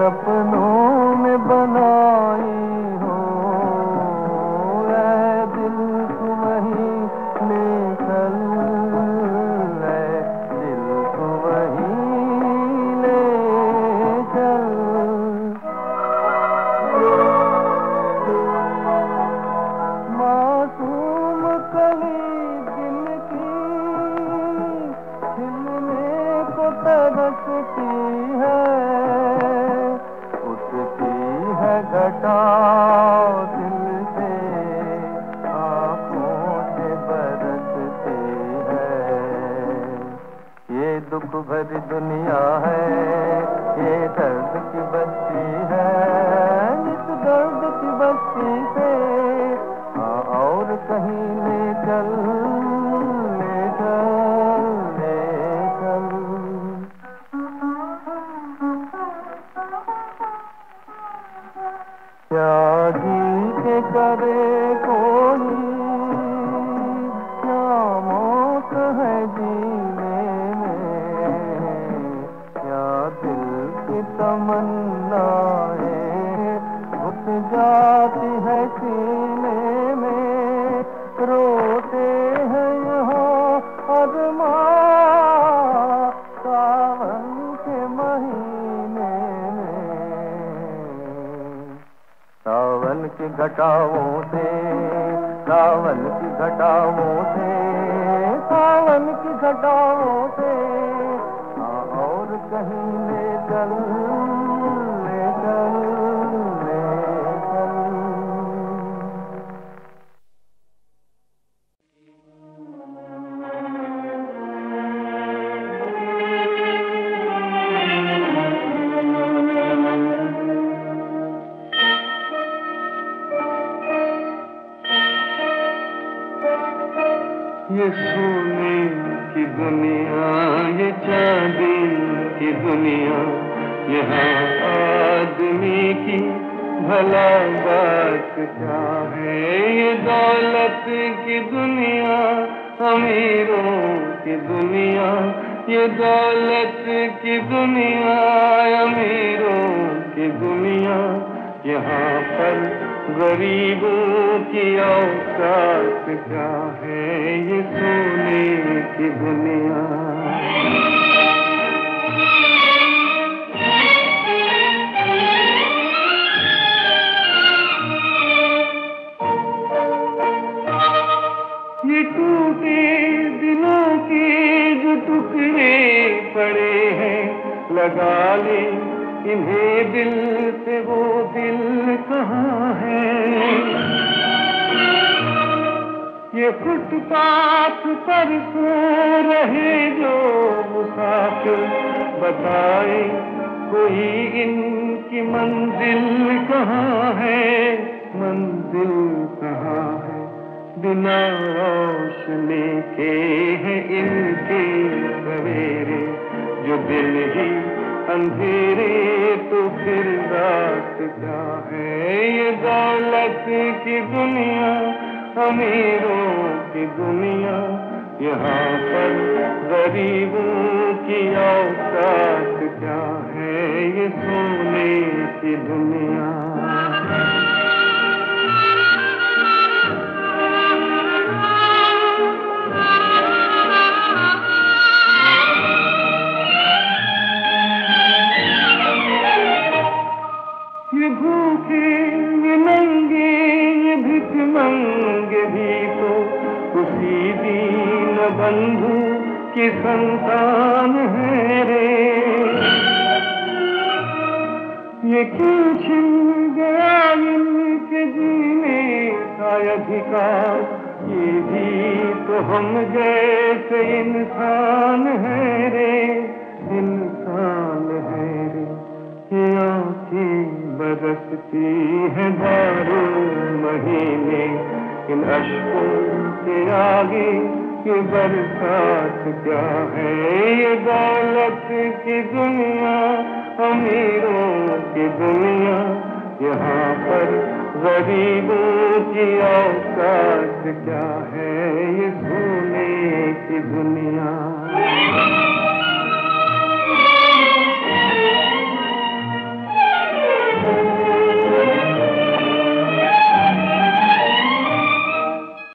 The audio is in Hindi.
सपनों में बनाई हो, ऐ दिल तू वहीं ले चल, ऐ दिल तू वहीं ले चल। मासूम कली दिल की खिलने को तरसती है, उठती है घटा दिल से, आँखों से बरसती है। ये दुख भरी दुनिया है, ये दर्द की बस्ती है, इस दर्द की बस्ती से और कहीं ले चल, ले चल, ले चल। क्या जी के करे कोई, क्या मौत है जीने में, क्या दिल की तमन्नाएं घुट जाती है सीने में, रोते हैं यहाँ अरमां सावन के महीने में। सावन की घटाओं से, सावन की घटाओं से, सावन की घटाओं से और कहीं ले चल, ले चल, ले चल। ये सोने की दुनिया, ये चांदी की दुनिया, यहाँ आदमी की भला बात क्या है। ये दौलत की दुनिया, अमीरों की दुनिया, ये दौलत की दुनिया, अमीरों की दुनिया, यहाँ पर गरीबों की औकात क्या है। ये सोने की दुनिया। ये टूटे दिलों के जो टुकड़े पड़े हैं, लगा ले इन्हें दिल से, वो दिल कहाँ है। ये फुटपाथ पर सो रहे जो मुसाफिर, बताए कोई इनकी मंजिल कहाँ है, मंजिल कहाँ है। बिना रोशनी के हैं इनके सवेरे, जो दिन ही अंधेरे तो फिर रात क्या है। ये दौलत की दुनिया, अमीरों की दुनिया, यहाँ पर गरीबों की औकात क्या है। ये सोने की दुनिया। ये भूखे, ये नंगे, ये भिखमंगे भी तो उसी दीन बंधु की संतान है रे। ये क्यों छिन गया इनके जीने का अधिकार, ये भी तो हम जैसे इंसान है रे, इंसान है रे। ये आँखें बरसती है बारह महीने, इन अश्कों के आगे ये बरसात क्या है। ये दौलत की दुनिया, अमीरों की दुनिया, यहाँ पर गरीबों की औकात क्या है। ये सोने की दुनिया।